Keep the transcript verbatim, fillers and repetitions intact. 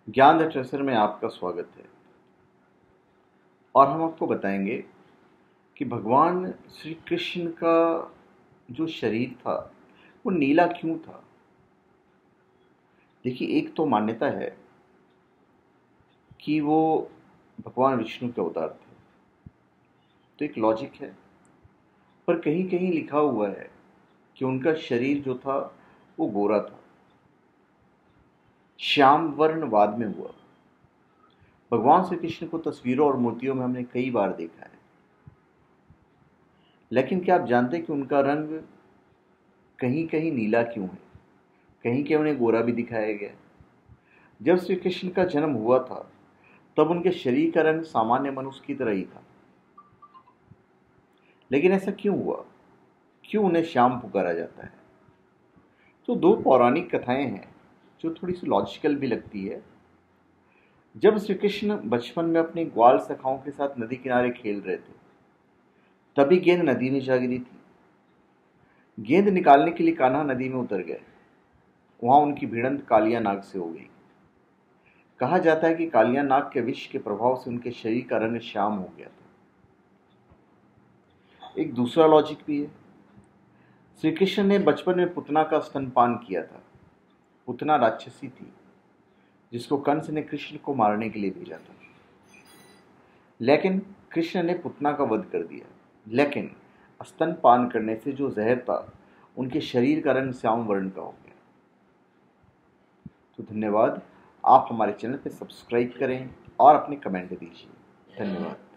ज्ञान the tracer में आपका स्वागत है। और हम आपको बताएंगे कि भगवान श्री कृष्ण का जो शरीर था वो नीला क्यों था। देखिए, एक तो मान्यता है कि वो भगवान विष्णु के अवतार थे, तो एक लॉजिक है। पर कहीं कहीं लिखा हुआ है कि उनका शरीर जो था वो गोरा था। श्याम वर्ण बाद में हुआ। भगवान श्री कृष्ण को तस्वीरों और मूर्तियों में हमने कई बार देखा है, लेकिन क्या आप जानते हैं कि उनका रंग कहीं कहीं नीला क्यों है, कहीं कहीं उन्हें गोरा भी दिखाया गया। जब श्री कृष्ण का जन्म हुआ था तब उनके शरीर का रंग सामान्य मनुष्य की तरह ही था, लेकिन ऐसा क्यों हुआ, क्यों उन्हें श्याम पुकारा जाता है। तो दो पौराणिक कथाएं हैं जो थोड़ी सी लॉजिकल भी लगती है। जब श्री कृष्ण बचपन में अपनी ग्वाल सखाओं के साथ नदी किनारे खेल रहे थे, तभी गेंद नदी में जा गिरी थी। गेंद निकालने के लिए कान्हा नदी में उतर गए। वहां उनकी भिड़ंत कालिया नाग से हो गई। कहा जाता है कि कालिया नाग के विष के प्रभाव से उनके शरीर का रंग श्याम हो गया था। एक दूसरा लॉजिक भी है। श्री कृष्ण ने बचपन में पुतना का स्तनपान किया था। पुतना राक्षसी थी जिसको कंस ने कृष्ण को मारने के लिए भेजा था, लेकिन कृष्ण ने पुतना का वध कर दिया। लेकिन स्तनपान करने से जो जहर था उनके शरीर का रंग श्याम वर्ण का हो गया। तो धन्यवाद। आप हमारे चैनल पर सब्सक्राइब करें और अपने कमेंट दीजिए। धन्यवाद।